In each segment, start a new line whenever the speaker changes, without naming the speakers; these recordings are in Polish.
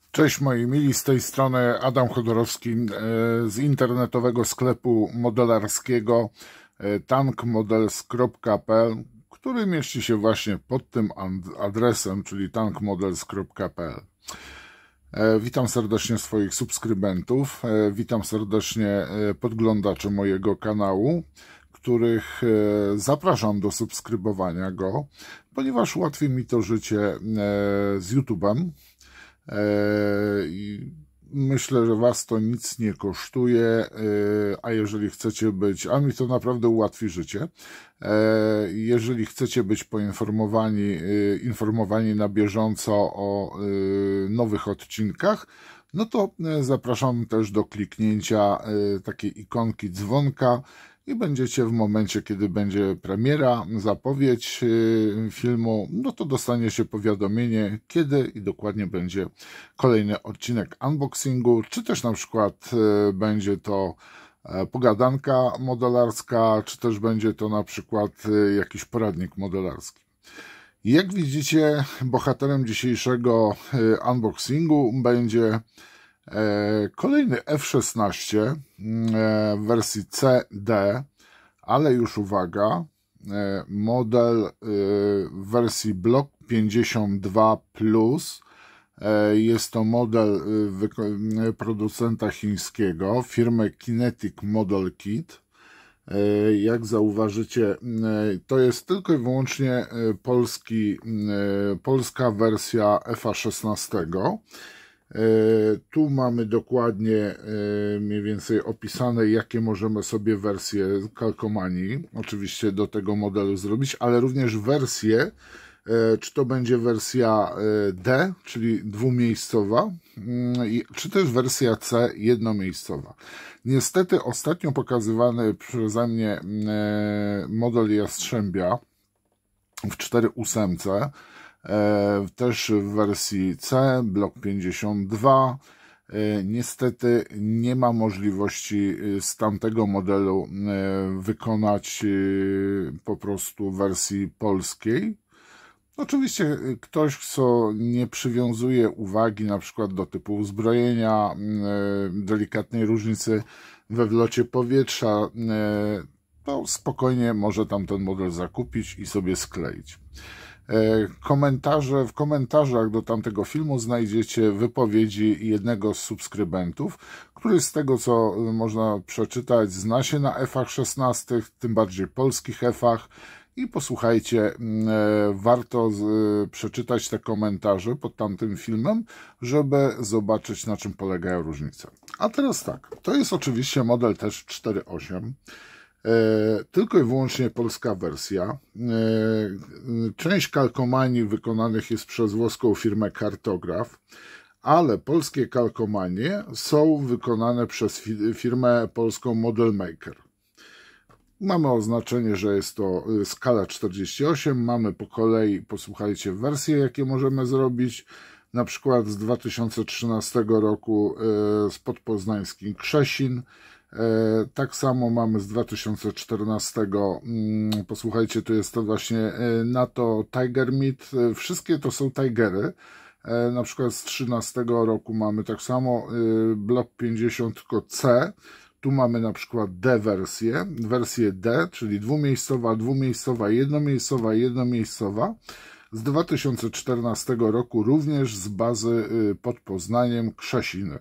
Cześć moi mili, z tej strony Adam Chodorowski z internetowego sklepu modelarskiego tankmodels.pl, który mieści się właśnie pod tym adresem, czyli tankmodels.pl. Witam serdecznie swoich subskrybentów, witam serdecznie podglądaczy mojego kanału, których zapraszam do subskrybowania go, ponieważ ułatwi mi to życie z YouTube'em. I myślę, że Was to nic nie kosztuje, a jeżeli chcecie być, a mi to naprawdę ułatwi życie, jeżeli chcecie być informowani na bieżąco o nowych odcinkach, no to zapraszam też do kliknięcia takiej ikonki dzwonka i będziecie w momencie, kiedy będzie premiera, zapowiedź filmu, no to dostaniecie powiadomienie, kiedy i dokładnie będzie kolejny odcinek unboxingu, czy też na przykład będzie to pogadanka modelarska, czy też będzie to na przykład jakiś poradnik modelarski. Jak widzicie, bohaterem dzisiejszego unboxingu będzie kolejny F-16 w wersji CD, ale już uwaga, model w wersji Block 52+. Jest to model producenta chińskiego, firmy Kinetic Model Kit. Jak zauważycie, to jest tylko i wyłącznie polska wersja F-16. Tu mamy dokładnie mniej więcej opisane, jakie możemy sobie wersje kalkomanii oczywiście do tego modelu zrobić, ale również wersję, czy to będzie wersja D, czyli dwumiejscowa, czy też wersja C, jednomiejscowa. Niestety ostatnio pokazywany przeze mnie model Jastrzębia w 4.8, też w wersji C, Block 52. Niestety nie ma możliwości z tamtego modelu wykonać po prostu wersji polskiej. Oczywiście ktoś, kto nie przywiązuje uwagi na przykład do typu uzbrojenia, delikatnej różnicy we wlocie powietrza, to spokojnie może tamten model zakupić i sobie skleić. W komentarzach do tamtego filmu znajdziecie wypowiedzi jednego z subskrybentów, który z tego, co można przeczytać, zna się na F-16, tym bardziej polskich F-ach, i posłuchajcie, warto przeczytać te komentarze pod tamtym filmem, żeby zobaczyć, na czym polegają różnice. A teraz tak, to jest oczywiście model też 4.8. Tylko i wyłącznie polska wersja. Część kalkomanii wykonanych jest przez włoską firmę Kartograf, ale polskie kalkomanie są wykonane przez firmę polską Model Maker. Mamy oznaczenie, że jest to skala 48, mamy po kolei, posłuchajcie, wersje, jakie możemy zrobić, na przykład z 2013 roku z podpoznańskim Krzesin. Tak samo mamy z 2014, posłuchajcie, to jest to właśnie NATO Tiger Meat, wszystkie to są Tigery. Na przykład z 2013 roku mamy tak samo Block 50 tylko C. Tu mamy na przykład wersję D, czyli dwumiejscowa, jednomiejscowa. Z 2014 roku również z bazy pod Poznaniem Krzesiny.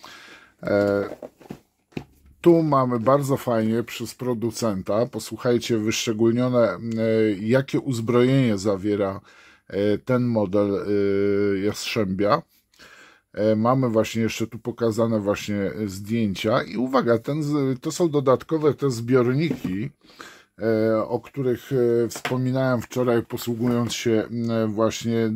Tu mamy bardzo fajnie przez producenta, posłuchajcie, wyszczególnione, jakie uzbrojenie zawiera ten model Jastrzębia. Mamy właśnie jeszcze tu pokazane właśnie zdjęcia i uwaga, to są dodatkowe te zbiorniki, o których wspominałem wczoraj, posługując się właśnie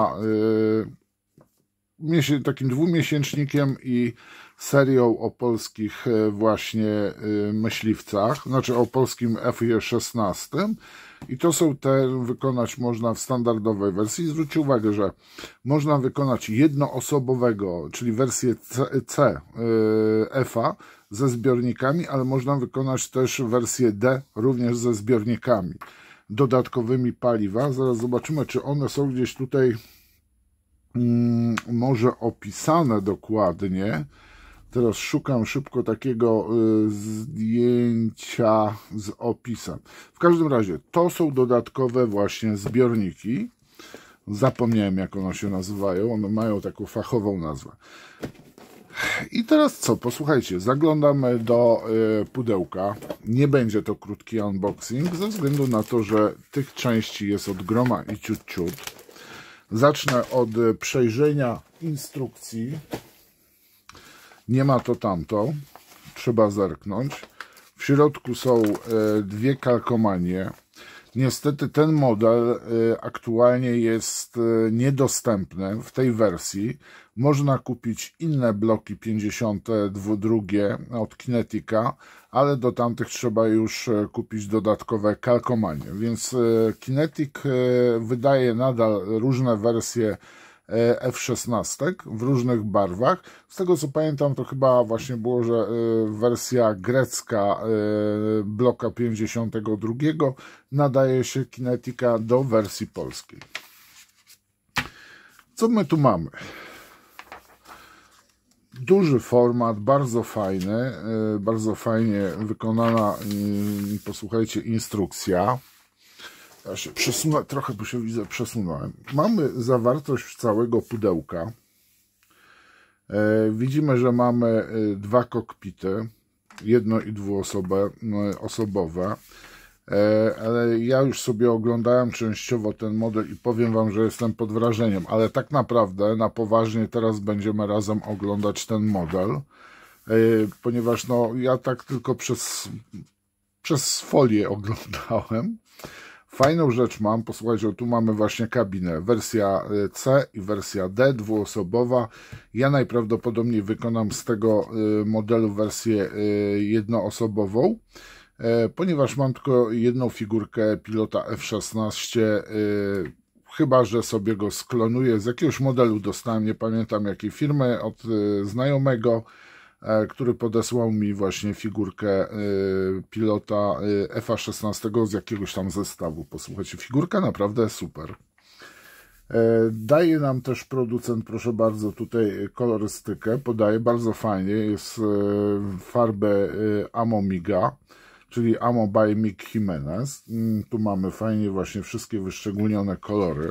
takim dwumiesięcznikiem i serią o polskich właśnie myśliwcach, znaczy o polskim F-16, i to są te, wykonać można w standardowej wersji. Zwróćcie uwagę, że można wykonać jednoosobowego, czyli wersję C F-a ze zbiornikami, ale można wykonać też wersję D również ze zbiornikami dodatkowymi paliwa. Zaraz zobaczymy, czy one są gdzieś tutaj może opisane dokładnie. Teraz szukam szybko takiego zdjęcia z opisem. W każdym razie, to są dodatkowe właśnie zbiorniki. Zapomniałem, jak one się nazywają. One mają taką fachową nazwę. I teraz co? Posłuchajcie, zaglądamy do pudełka. Nie będzie to krótki unboxing, ze względu na to, że tych części jest od groma i ciut. Zacznę od przejrzenia instrukcji. Nie ma to tamto. Trzeba zerknąć. W środku są dwie kalkomanie. Niestety ten model aktualnie jest niedostępny w tej wersji. Można kupić inne bloki 52 od Kinetica, ale do tamtych trzeba już kupić dodatkowe kalkomanie. Więc Kinetic wydaje nadal różne wersje F-16 w różnych barwach. Z tego co pamiętam, to chyba właśnie było, że wersja grecka bloka 52 nadaje się Kinetica do wersji polskiej. Co my tu mamy? Duży format, bardzo fajny, bardzo fajnie wykonana, posłuchajcie, instrukcja. Ja się przesunę trochę, bo się widzę, przesunąłem. Mamy zawartość całego pudełka. Widzimy, że mamy dwa kokpity, jedno i dwuosobowe. Ale ja już sobie oglądałem częściowo ten model i powiem wam, że jestem pod wrażeniem, ale tak naprawdę na poważnie teraz będziemy razem oglądać ten model, ponieważ no ja tak tylko przez folię oglądałem. Fajną rzecz mam, posłuchajcie, tu mamy właśnie kabinę, wersja C i wersja D, dwuosobowa. Ja najprawdopodobniej wykonam z tego modelu wersję jednoosobową, ponieważ mam tylko jedną figurkę pilota F-16, chyba że sobie go sklonuję. Z jakiegoś modelu dostałem, nie pamiętam jakiej firmy, od znajomego, który podesłał mi właśnie figurkę pilota F-16 z jakiegoś tam zestawu. Posłuchajcie, figurka naprawdę super. Daje nam też producent, proszę bardzo, tutaj kolorystykę, podaje bardzo fajnie, jest farbę Amo Miga, czyli Amo by Mig Jimenez. Tu mamy fajnie właśnie wszystkie wyszczególnione kolory.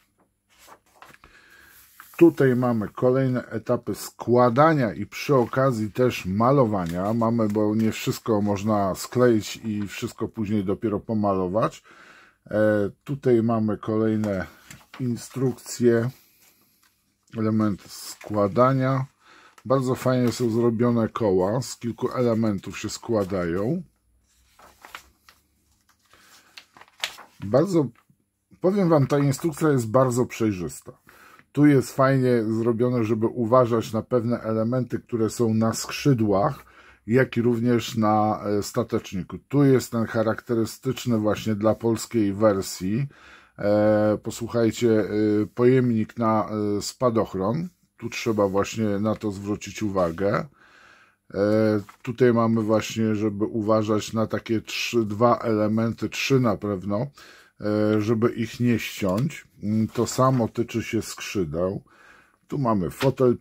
Tutaj mamy kolejne etapy składania i przy okazji też malowania. Mamy, bo nie wszystko można skleić i wszystko później dopiero pomalować. Tutaj mamy kolejne instrukcje, elementy składania. Bardzo fajnie są zrobione koła, z kilku elementów się składają. Powiem wam, ta instrukcja jest bardzo przejrzysta. Tu jest fajnie zrobione, żeby uważać na pewne elementy, które są na skrzydłach, jak i również na stateczniku. Tu jest ten charakterystyczny właśnie dla polskiej wersji. Posłuchajcie, pojemnik na spadochron. Tu trzeba właśnie na to zwrócić uwagę. Tutaj mamy właśnie, żeby uważać na takie dwa elementy, trzy na pewno, żeby ich nie ściąć. To samo tyczy się skrzydeł. Tu mamy fotel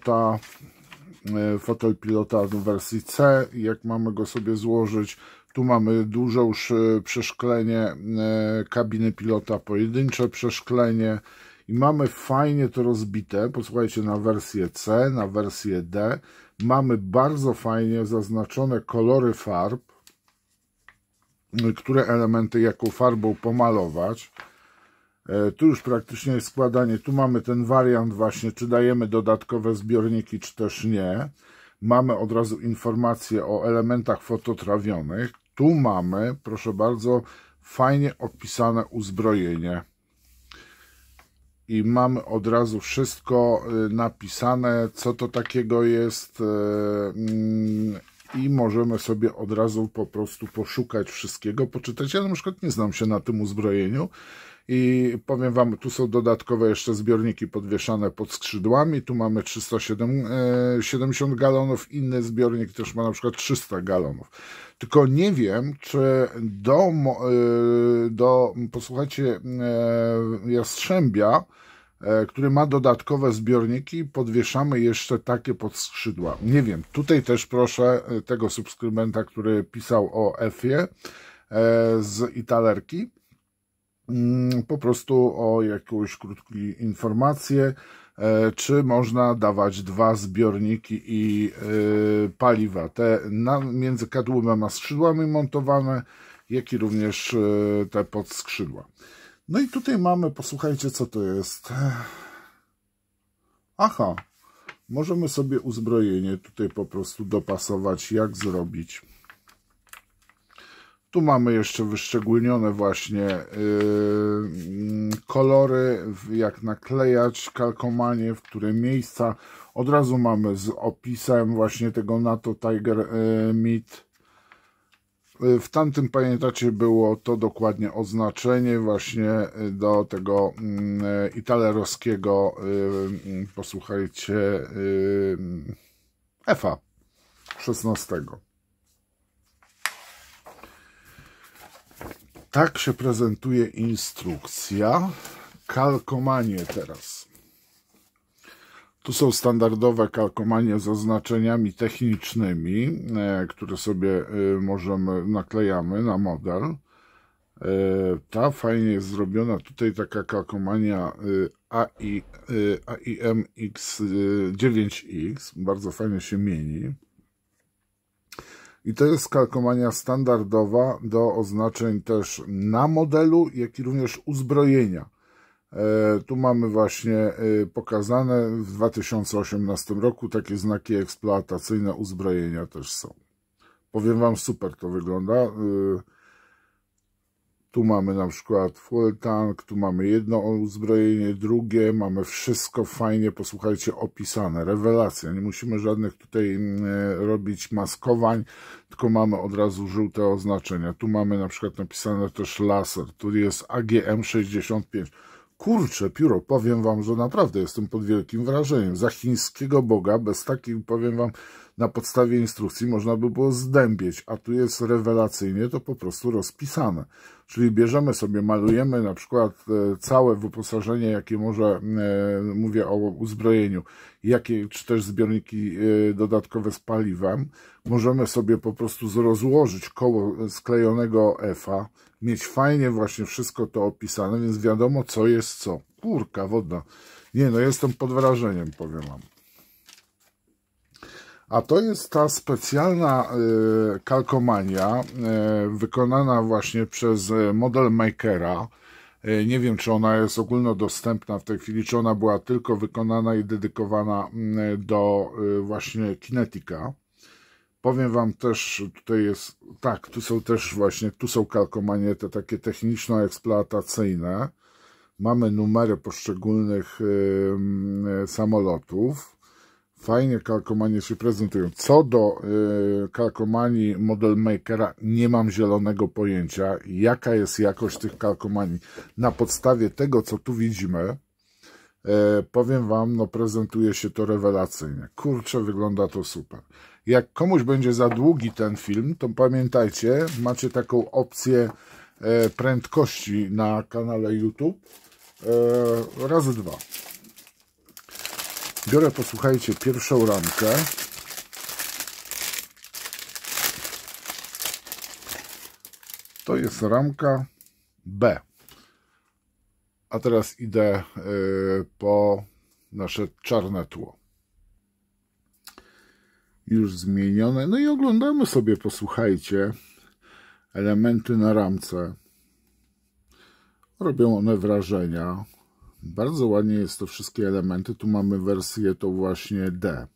pilota w wersji C, jak mamy go sobie złożyć. Tu mamy duże już przeszklenie kabiny pilota, pojedyncze przeszklenie i mamy fajnie to rozbite. Posłuchajcie, na wersję C, na wersję D mamy bardzo fajnie zaznaczone kolory farb, które elementy jaką farbą pomalować. Tu już praktycznie jest składanie. Tu mamy ten wariant właśnie, czy dajemy dodatkowe zbiorniki, czy też nie. Mamy od razu informacje o elementach fototrawionych. Tu mamy, proszę bardzo, fajnie opisane uzbrojenie. I mamy od razu wszystko napisane, co to takiego jest. I możemy sobie od razu po prostu poszukać wszystkiego, poczytać. Ja na przykład nie znam się na tym uzbrojeniu i powiem wam, tu są dodatkowe jeszcze zbiorniki podwieszane pod skrzydłami. Tu mamy 370 galonów, inny zbiornik też ma na przykład 300 galonów. Tylko nie wiem, czy posłuchajcie, Jastrzębia który ma dodatkowe zbiorniki, podwieszamy jeszcze takie pod skrzydła. Nie wiem, tutaj też proszę tego subskrybenta, który pisał o F-ie z Italerki, po prostu o jakąś krótką informację, czy można dawać 2 zbiorniki i paliwa, te między kadłubem a skrzydłami montowane, jak i również te pod skrzydła. No i tutaj mamy, posłuchajcie, co to jest. Aha, możemy sobie uzbrojenie tutaj po prostu dopasować, jak zrobić. Tu mamy jeszcze wyszczególnione właśnie kolory, jak naklejać kalkomanie, w które miejsca. Od razu mamy z opisem właśnie tego NATO Tiger Meat. W tamtym, pamiętacie, było to dokładnie oznaczenie właśnie do tego italerowskiego, posłuchajcie, F-a 16. Tak się prezentuje instrukcja. Kalkomanie teraz. Tu są standardowe kalkomanie z oznaczeniami technicznymi, które sobie naklejamy na model. Ta fajnie jest zrobiona. Tutaj taka kalkomania AIMX9X. Bardzo fajnie się mieni. I to jest kalkomania standardowa do oznaczeń też na modelu, jak i również uzbrojenia. Tu mamy właśnie pokazane w 2018 roku takie znaki eksploatacyjne uzbrojenia też są. Powiem wam, super to wygląda. Tu mamy na przykład full tank, tu mamy jedno uzbrojenie, drugie, mamy wszystko fajnie, posłuchajcie, opisane. Rewelacja, nie musimy żadnych tutaj robić maskowań, tylko mamy od razu żółte oznaczenia. Tu mamy na przykład napisane też laser, tu jest AGM-65. Kurczę, pióro, powiem wam, że naprawdę jestem pod wielkim wrażeniem. Za chińskiego boga, bez takiej, powiem wam, na podstawie instrukcji można by było zdębieć, a tu jest rewelacyjnie to po prostu rozpisane. Czyli bierzemy sobie, malujemy na przykład całe wyposażenie, jakie może, mówię o uzbrojeniu, jakie, czy też zbiorniki dodatkowe z paliwem. Możemy sobie po prostu rozłożyć koło sklejonego F-a, mieć fajnie właśnie wszystko to opisane, więc wiadomo, co jest co. Kurka wodna. Nie, no jestem pod wrażeniem, powiem wam. A to jest ta specjalna kalkomania wykonana właśnie przez Model Makera. Nie wiem, czy ona jest ogólnodostępna w tej chwili, czy ona była tylko wykonana i dedykowana do właśnie Kinetica. Powiem wam też, tutaj jest, tak, tu są też właśnie, tu są kalkomanie te takie techniczno-eksploatacyjne. Mamy numery poszczególnych samolotów. Fajnie kalkomanie się prezentują. Co do kalkomanii Model Makera, nie mam zielonego pojęcia, jaka jest jakość tych kalkomanii. Na podstawie tego, co tu widzimy, powiem wam, no prezentuje się to rewelacyjnie. Kurczę, wygląda to super. Jak komuś będzie za długi ten film, to pamiętajcie, macie taką opcję prędkości na kanale YouTube. Razy 2. Biorę, posłuchajcie, pierwszą ramkę. To jest ramka B. A teraz idę po nasze czarne tło. Już zmienione. No i oglądamy sobie, posłuchajcie, elementy na ramce. Robią one wrażenia. Bardzo ładnie jest to wszystkie elementy. Tu mamy wersję to właśnie D.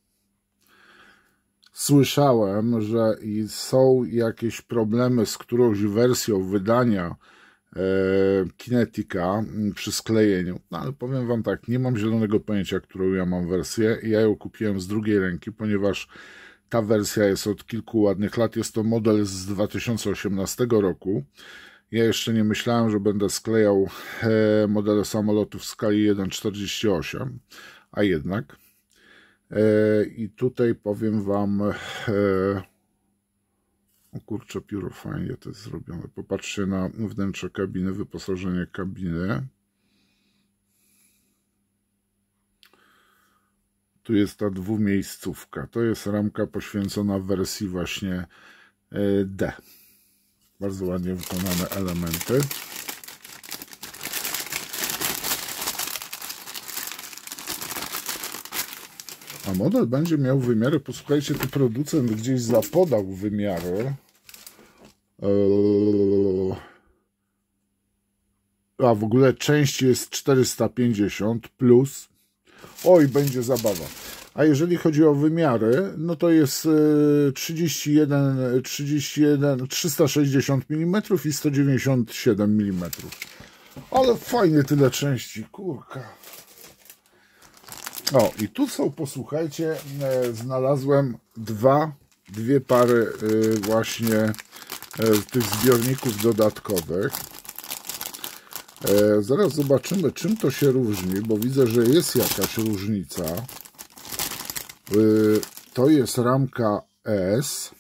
Słyszałem, że są jakieś problemy z którąś wersją wydania Kinetica przy sklejeniu. No ale powiem wam tak, nie mam zielonego pojęcia, którą ja mam wersję. Ja ją kupiłem z drugiej ręki, ponieważ ta wersja jest od kilku ładnych lat. Jest to model z 2018 roku. Ja jeszcze nie myślałem, że będę sklejał modele samolotów w skali 1:48, a jednak. I tutaj powiem wam, o kurczę, pióro, fajnie to jest zrobione. Popatrzcie na wnętrze kabiny, wyposażenie kabiny. Tu jest ta dwumiejscówka. To jest ramka poświęcona wersji właśnie D. Bardzo ładnie wykonane elementy. A model będzie miał wymiary, posłuchajcie, tu producent gdzieś zapodał wymiary. A w ogóle część jest 450 plus. Oj, będzie zabawa. A jeżeli chodzi o wymiary, no to jest 360 mm i 197 mm. Ale fajnie tyle części, kurka. O, i tu są, posłuchajcie, znalazłem dwie pary właśnie tych zbiorników dodatkowych. Zaraz zobaczymy, czym to się różni, bo widzę, że jest jakaś różnica. To jest ramka S.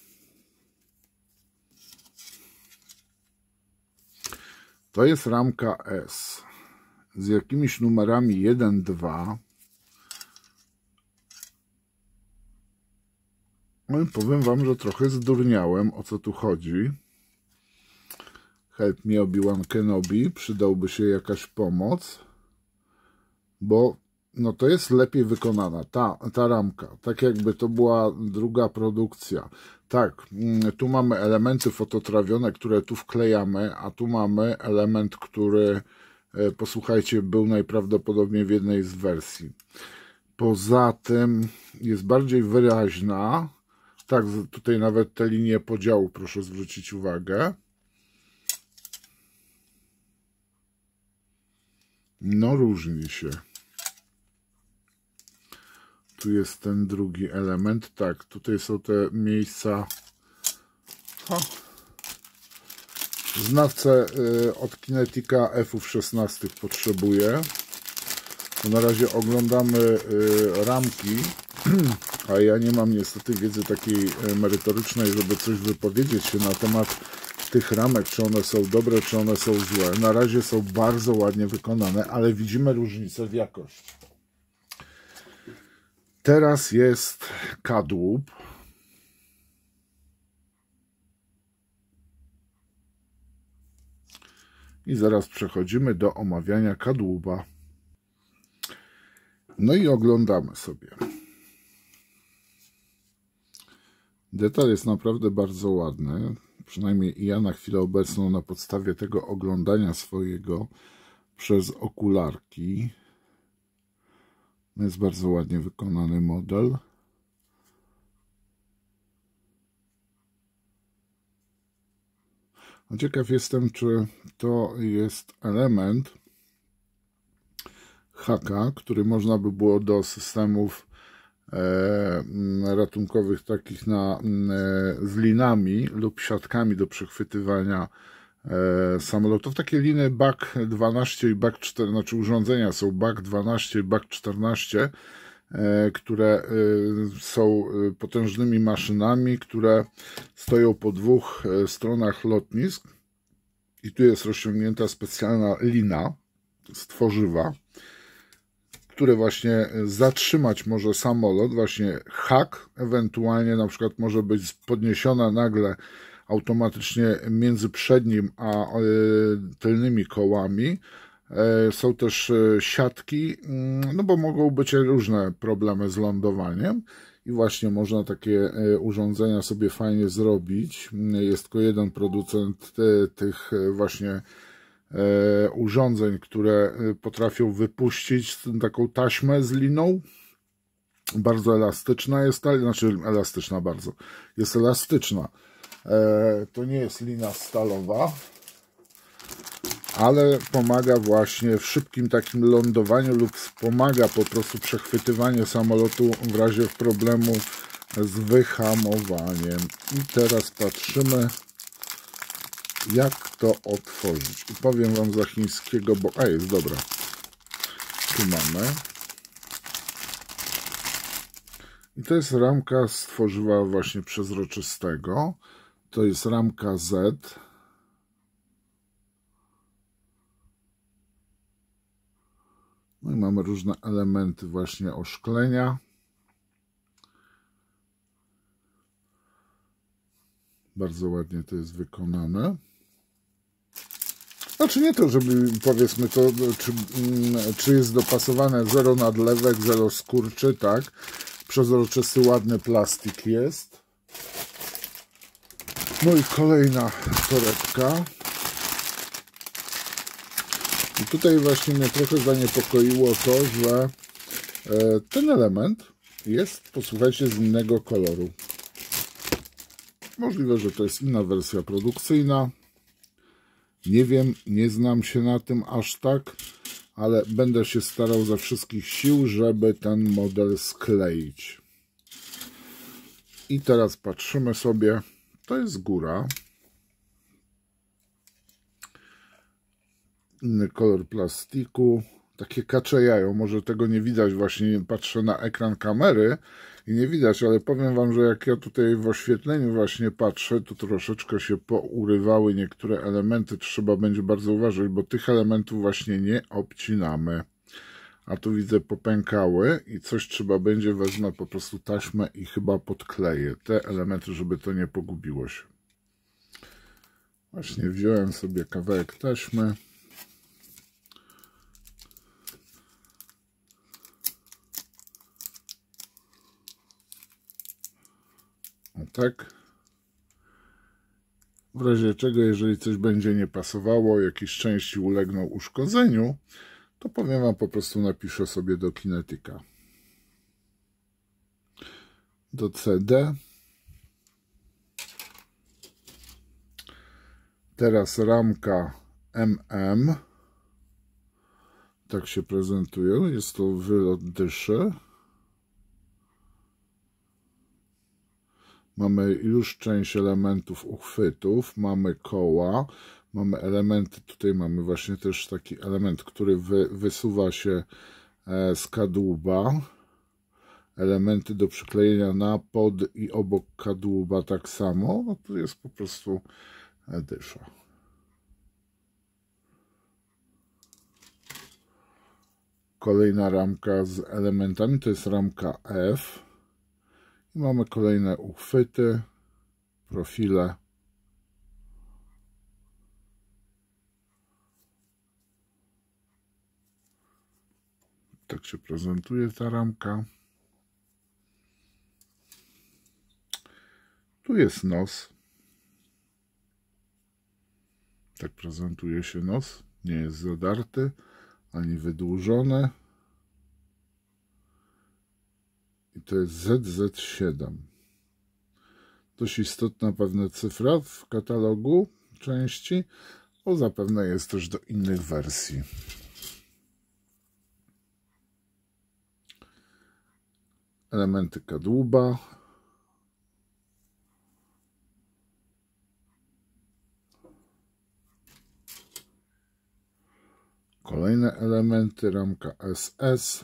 To jest ramka S z jakimiś numerami 1, 2. No i powiem wam, że trochę zdurniałem, o co tu chodzi. Help me Obi-Wan Kenobi, przydałby się jakaś pomoc, bo no to jest lepiej wykonana, ta ramka, tak jakby to była druga produkcja. Tak, tu mamy elementy fototrawione, które tu wklejamy, a tu mamy element, który, posłuchajcie, był najprawdopodobniej w jednej z wersji. Poza tym jest bardziej wyraźna, tak, tutaj nawet te linie podziału, proszę zwrócić uwagę. No różni się. Tu jest ten drugi element. Tak, tutaj są te miejsca. Znawcę od Kinetica F-ów 16 potrzebuję. To na razie oglądamy ramki, a ja nie mam niestety wiedzy takiej merytorycznej, żeby coś wypowiedzieć się na temat tych ramek, czy one są dobre, czy one są złe. Na razie są bardzo ładnie wykonane, ale widzimy różnicę w jakości. Teraz jest kadłub. I zaraz przechodzimy do omawiania kadłuba. No i oglądamy sobie. Detal jest naprawdę bardzo ładny. Przynajmniej ja na chwilę obecną na podstawie tego oglądania swojego przez okularki. Jest bardzo ładnie wykonany model. Ciekaw jestem, czy to jest element haka, który można by było do systemów ratunkowych takich z linami lub siatkami do przechwytywania samolotów. Takie liny BAK 12 i BAK 14, znaczy urządzenia są BAK 12 i BAK 14, które są potężnymi maszynami, które stoją po dwóch stronach lotnisk i tu jest rozciągnięta specjalna lina z tworzywa, które właśnie zatrzymać może samolot, właśnie hak, ewentualnie na przykład może być podniesiona nagle automatycznie między przednim a tylnymi kołami. Są też siatki, no bo mogą być różne problemy z lądowaniem i właśnie można takie urządzenia sobie fajnie zrobić. Jest tylko jeden producent tych właśnie urządzeń, które potrafią wypuścić taką taśmę z liną. Bardzo elastyczna jest ta, znaczy elastyczna bardzo, jest elastyczna. To nie jest lina stalowa, ale pomaga właśnie w szybkim takim lądowaniu lub wspomaga po prostu przechwytywanie samolotu w razie problemu z wyhamowaniem. I teraz patrzymy, jak to otworzyć. I powiem wam za chińskiego, bo... A, jest dobra. Tu mamy. I to jest ramka z tworzywa właśnie przezroczystego. To jest ramka Z. No i mamy różne elementy właśnie oszklenia. Bardzo ładnie to jest wykonane. Znaczy nie to, żeby powiedzmy to, czy jest dopasowane, zero nadlewek, zero skurczy, tak? Przezroczysty, ładny plastik jest. No i kolejna torebka. I tutaj właśnie mnie trochę zaniepokoiło to, że ten element jest, posłuchajcie, z innego koloru. Możliwe, że to jest inna wersja produkcyjna. Nie wiem, nie znam się na tym aż tak, ale będę się starał ze wszystkich sił, żeby ten model skleić. I teraz patrzymy sobie, to jest góra. Inny kolor plastiku. Takie kacze jajo, może tego nie widać, właśnie patrzę na ekran kamery i nie widać, ale powiem wam, że jak ja tutaj w oświetleniu właśnie patrzę, to troszeczkę się pourywały niektóre elementy, trzeba będzie bardzo uważać, bo tych elementów właśnie nie obcinamy. A tu widzę popękały i coś trzeba będzie, wezmę po prostu taśmę i chyba podkleję te elementy, żeby to nie pogubiło się. Właśnie wziąłem sobie kawałek taśmy. O tak. W razie czego, jeżeli coś będzie nie pasowało, jakieś części ulegną uszkodzeniu, to powiem wam, po prostu napiszę sobie do Kinetyka. Do CD. Teraz ramka MM. Tak się prezentuje. Jest to wylot dyszy. Mamy już część elementów uchwytów, mamy koła, mamy elementy, tutaj mamy właśnie też taki element, który wysuwa się z kadłuba. Elementy do przyklejenia na pod i obok kadłuba tak samo. No tu jest po prostu dysza. Kolejna ramka z elementami, to jest ramka F. I mamy kolejne uchwyty, profile. Tak się prezentuje ta ramka. Tu jest nos. Tak prezentuje się nos. Nie jest zadarty, ani wydłużony. I to jest ZZ7. Dość istotna pewna cyfra w katalogu części, bo zapewne jest też do innych wersji. Elementy kadłuba. Kolejne elementy, ramka SS.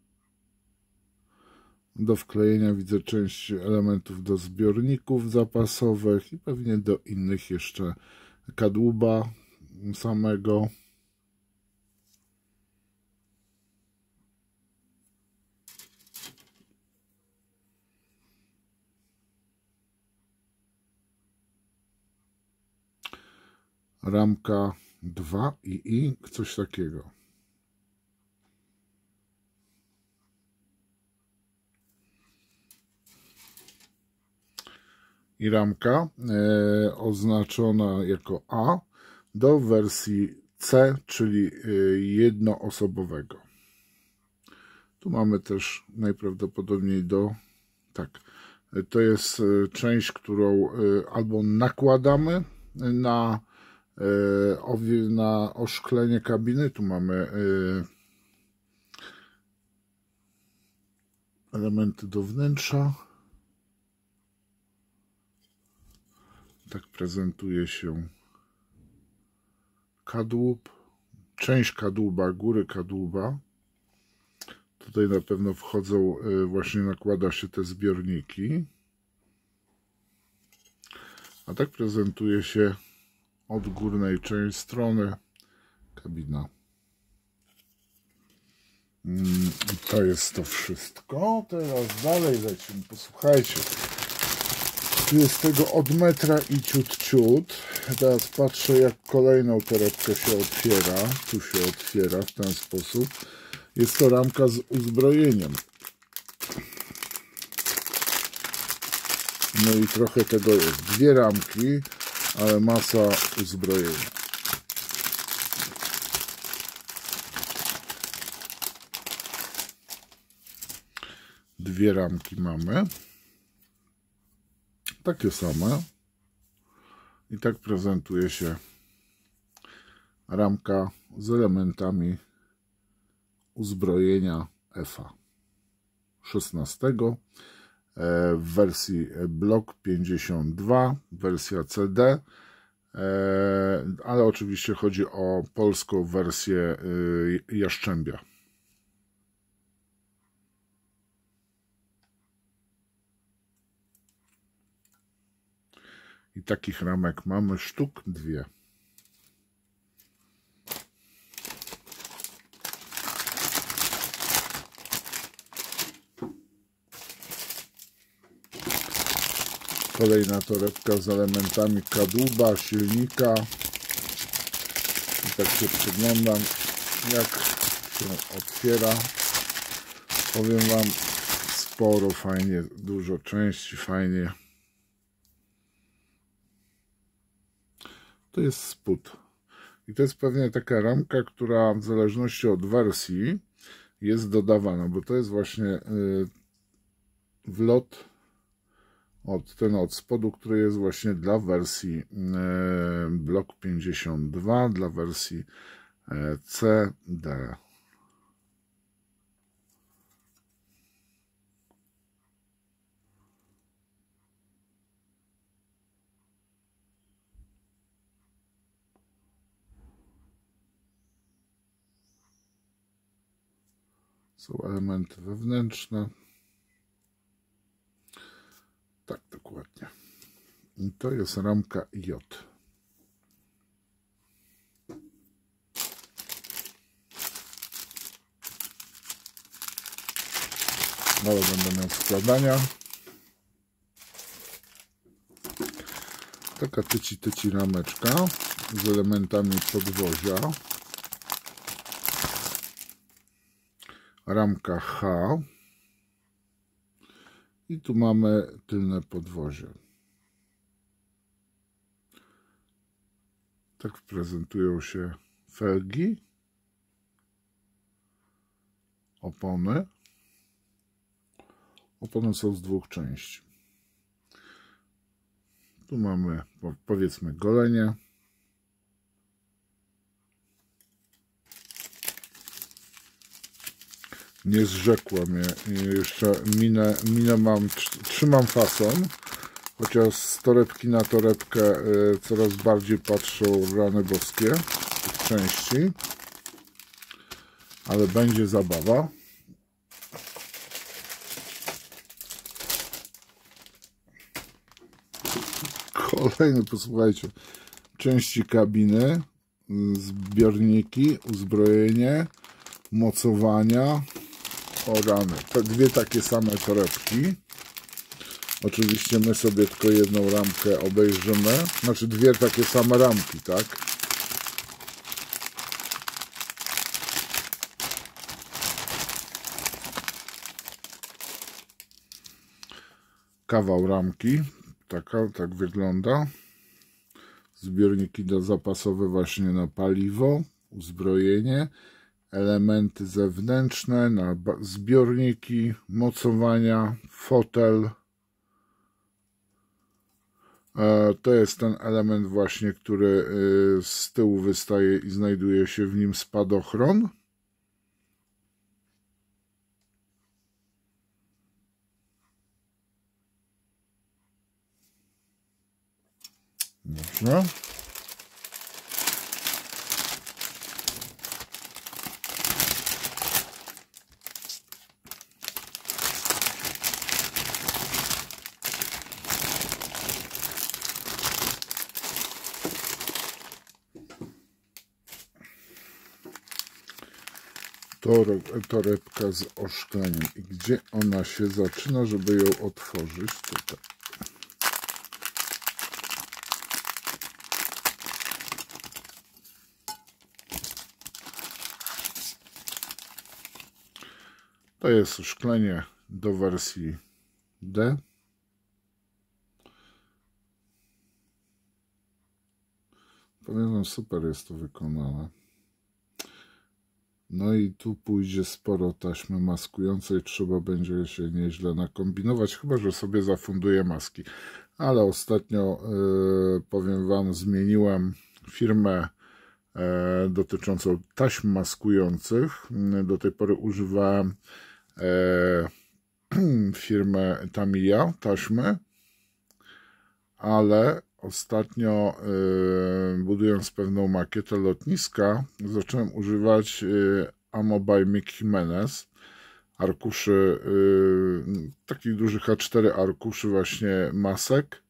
Do wklejenia widzę część elementów do zbiorników zapasowych i pewnie do innych jeszcze kadłuba samego. Ramka 2 i coś takiego. I ramka oznaczona jako A do wersji C, czyli jednoosobowego. Tu mamy też najprawdopodobniej tak, to jest część, którą albo nakładamy na oszklenie kabiny. Tu mamy elementy do wnętrza. Tak prezentuje się kadłub, część kadłuba, góry kadłuba. Tutaj na pewno wchodzą, właśnie nakłada się te zbiorniki. A tak prezentuje się od górnej części strony kabina. I to jest to wszystko. Teraz dalej lecimy. Posłuchajcie. Tu jest tego od metra i ciut. Teraz patrzę, jak kolejną torebkę się otwiera. Tu się otwiera w ten sposób. Jest to ramka z uzbrojeniem. No i trochę tego jest. Dwie ramki, ale masa uzbrojenia. Dwie ramki mamy. Takie same. I tak prezentuje się ramka z elementami uzbrojenia EFA 16 w wersji Block 52, wersja CD, ale oczywiście chodzi o polską wersję Jaszczębia. I takich ramek mamy sztuk 2. Kolejna torebka z elementami kadłuba, silnika. I tak się przyglądam, jak się otwiera. Powiem Wam, sporo, fajnie, dużo części, fajnie. To jest spód. I to jest pewnie taka ramka, która w zależności od wersji jest dodawana, bo to jest właśnie wlot od spodu, który jest właśnie dla wersji Block 52, dla wersji CD. Są elementy wewnętrzne. Tak, dokładnie. I to jest ramka J. Ale będę miał składania. Taka tyci rameczka z elementami podwozia. Ramka H. I tu mamy tylne podwozie. Tak prezentują się felgi, opony. Opony są z dwóch części. Tu mamy, powiedzmy, golenie. Nie zrzekła mnie. Jeszcze minę mam, trzymam fason. Chociaż z torebki na torebkę coraz bardziej patrzą rany boskie tych części. Ale będzie zabawa. Kolejny, posłuchajcie, części kabiny, zbiorniki, uzbrojenie, mocowania. O rany, te dwie takie same torebki. Oczywiście my sobie tylko jedną ramkę obejrzymy. Znaczy dwie takie same ramki, tak? Kawał ramki. Tak wygląda. Zbiorniki zapasowe właśnie na paliwo, uzbrojenie. Elementy zewnętrzne na zbiorniki, mocowania, fotel. To jest ten element właśnie, który z tyłu wystaje i znajduje się w nim spadochron. Dobrze. Torebka z oszkleniem. I gdzie ona się zaczyna, żeby ją otworzyć? Tutaj. To jest szklenie do wersji D. Powiem, super jest to wykonane. No i tu pójdzie sporo taśmy maskującej, trzeba będzie się nieźle nakombinować, chyba że sobie zafunduję maski. Ale ostatnio, powiem Wam, zmieniłem firmę dotyczącą taśm maskujących. Do tej pory używałem firmę Tamiya taśmy, ale ostatnio, budując pewną makietę lotniska, zacząłem używać Ammo by Mick Jimenez, arkuszy, takich dużych A4 arkuszy właśnie masek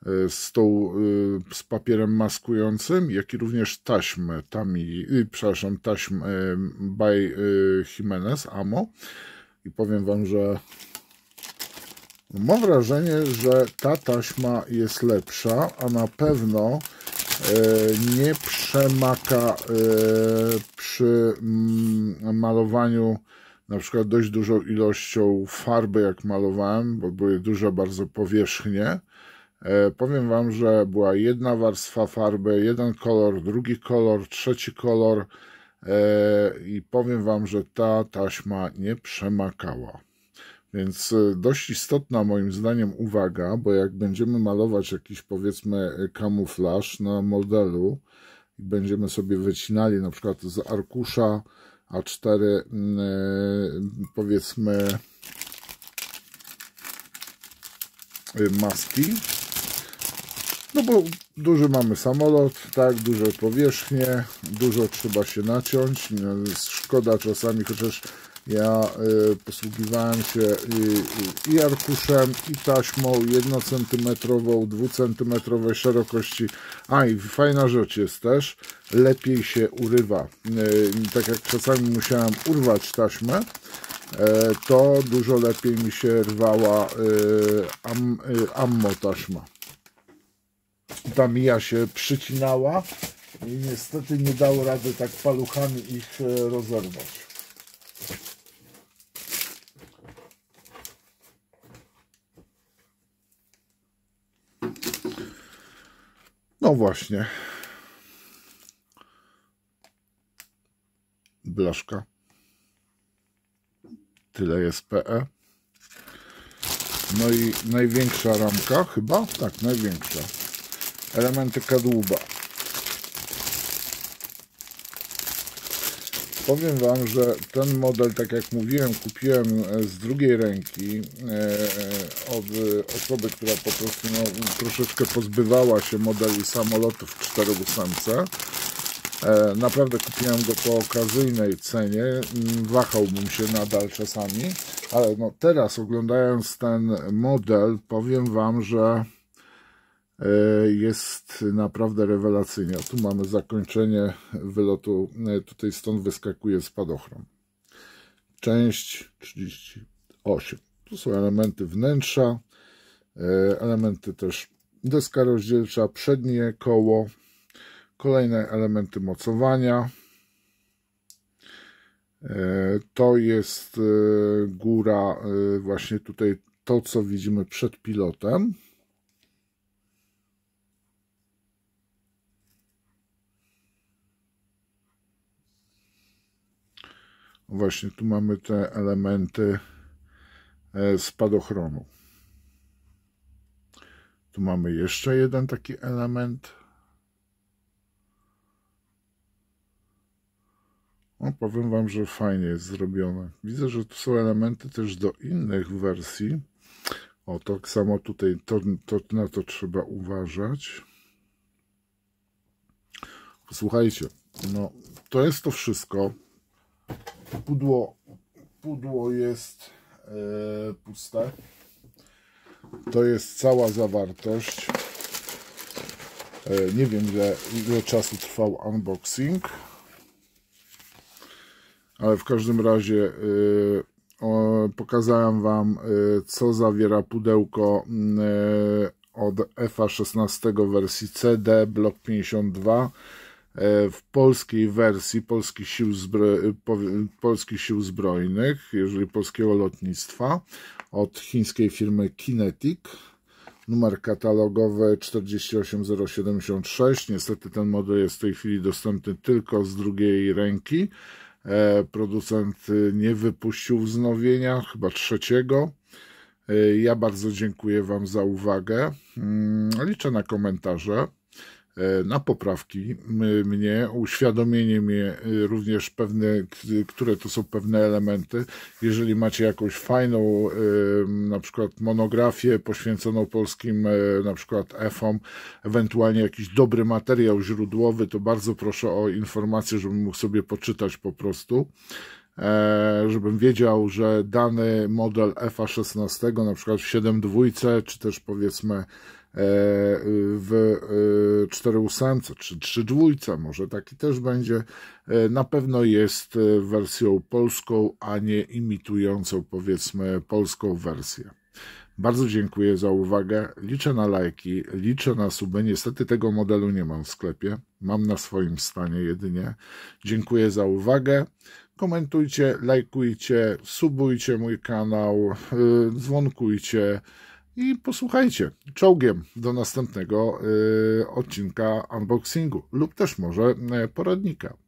z papierem maskującym, jak i również taśm taśm by Jimenez Ammo. I powiem Wam, że mam wrażenie, że ta taśma jest lepsza, a na pewno nie przemaka przy malowaniu na przykład dość dużą ilością farby, jak malowałem, bo były duże bardzo powierzchnie. Powiem Wam, że była jedna warstwa farby, jeden kolor, drugi kolor, trzeci kolor i powiem Wam, że ta taśma nie przemakała. Więc dość istotna moim zdaniem uwaga, bo jak będziemy malować jakiś, powiedzmy, kamuflaż na modelu i będziemy sobie wycinali na przykład z arkusza A4 powiedzmy maski, no bo duży mamy samolot, tak, duże powierzchnie, dużo trzeba się naciąć, szkoda czasami, chociaż ja posługiwałem się i arkuszem, i taśmą 1 cm, 2 cm szerokości. A i fajna rzecz jest też, lepiej się urywa. Tak jak czasami musiałem urwać taśmę, to dużo lepiej mi się rwała ammo taśma. Tamiya się przycinała i niestety nie dało rady tak paluchami ich rozerwać. No właśnie. Blaszka. Tyle jest PE. No i największa ramka chyba? Tak, największa. Elementy kadłuba. Powiem Wam, że ten model, tak jak mówiłem, kupiłem z drugiej ręki od osoby, która po prostu troszeczkę pozbywała się modeli samolotów w 4-ósemce. Naprawdę kupiłem go po okazyjnej cenie. Wahałbym się nadal czasami, ale no teraz oglądając ten model, powiem Wam, że jest naprawdę rewelacyjnie. Tu mamy zakończenie wylotu, tutaj stąd wyskakuje spadochron. Część 38. Tu są elementy wnętrza, elementy też deska rozdzielcza, przednie koło, kolejne elementy mocowania. To jest góra, właśnie tutaj to, co widzimy przed pilotem. Właśnie tu mamy te elementy spadochronu. Tu mamy jeszcze jeden taki element. No, powiem Wam, że fajnie jest zrobione. Widzę, że tu są elementy też do innych wersji. O, tak samo tutaj na to trzeba uważać. Posłuchajcie, no to jest to wszystko. Pudło jest puste. To jest cała zawartość. Nie wiem, ile czasu trwał unboxing, ale w każdym razie pokazałem Wam, co zawiera pudełko od EFA 16 wersji CD Block 52. w polskiej wersji polskich sił zbrojnych, jeżeli polskiego lotnictwa, od chińskiej firmy Kinetic. Numer katalogowy 48076. Niestety ten model jest w tej chwili dostępny tylko z drugiej ręki. Producent nie wypuścił wznowienia, chyba trzeciego. Ja bardzo dziękuję Wam za uwagę. Liczę na komentarze, na poprawki mnie, uświadomienie mnie również które to są pewne elementy. Jeżeli macie jakąś fajną na przykład monografię poświęconą polskim na przykład EFom, ewentualnie jakiś dobry materiał źródłowy, to bardzo proszę o informację, żebym mógł sobie poczytać po prostu. Żebym wiedział, że dany model EFA-16, na przykład w 7.2, czy też powiedzmy w 4.8 czy 3.2, może taki też będzie, na pewno jest wersją polską, a nie imitującą powiedzmy polską wersję. Bardzo dziękuję za uwagę, liczę na lajki, liczę na suby, niestety tego modelu nie mam w sklepie, mam na swoim stanie jedynie. Dziękuję za uwagę, komentujcie, lajkujcie, subujcie mój kanał, dzwonkujcie i posłuchajcie. Czołgiem do następnego odcinka unboxingu lub też może poradnika.